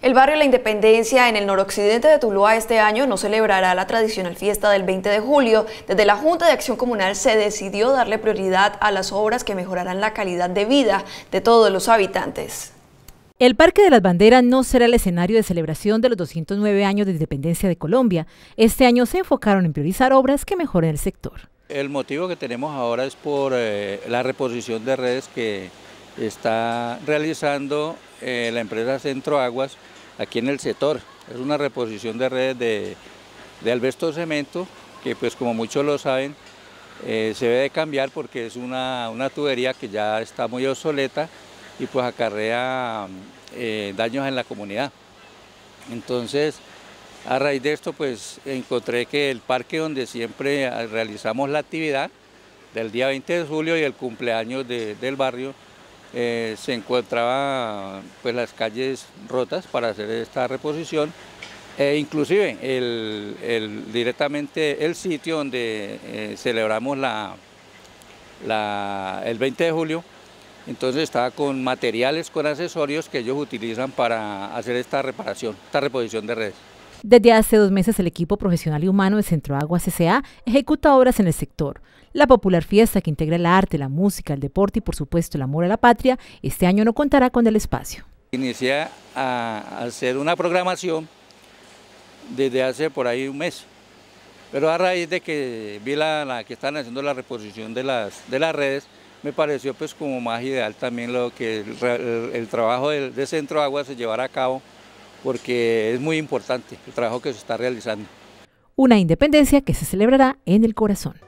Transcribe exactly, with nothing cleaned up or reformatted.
El barrio La Independencia en el noroccidente de Tuluá este año no celebrará la tradicional fiesta del veinte de julio. Desde la Junta de Acción Comunal se decidió darle prioridad a las obras que mejorarán la calidad de vida de todos los habitantes. El Parque de las Banderas no será el escenario de celebración de los doscientos nueve años de independencia de Colombia. Este año se enfocaron en priorizar obras que mejoren el sector. El motivo que tenemos ahora es por eh, la reposición de redes que está realizando eh, la empresa Centro Aguas aquí en el sector. Es una reposición de redes de, de asbesto cemento que, pues como muchos lo saben, eh, se debe de cambiar porque es una, una tubería que ya está muy obsoleta y pues acarrea eh, daños en la comunidad. Entonces, a raíz de esto, pues encontré que el parque donde siempre realizamos la actividad del día veinte de julio y el cumpleaños de, del barrio, eh, se encontraba pues las calles rotas para hacer esta reposición, e inclusive el, el, directamente el sitio donde eh, celebramos la, la, el veinte de julio, entonces estaba con materiales, con accesorios que ellos utilizan para hacer esta reparación, esta reposición de redes. Desde hace dos meses el equipo profesional y humano de Centro Aguas S A ejecuta obras en el sector. La popular fiesta que integra el arte, la música, el deporte y por supuesto el amor a la patria, este año no contará con el espacio. Inicié a hacer una programación desde hace por ahí un mes, pero a raíz de que vi la, la que están haciendo la reposición de las, de las redes, me pareció pues como más ideal también lo que el, el, el trabajo de, de Centro Aguas se llevara a cabo, porque es muy importante el trabajo que se está realizando. Una independencia que se celebrará en el corazón.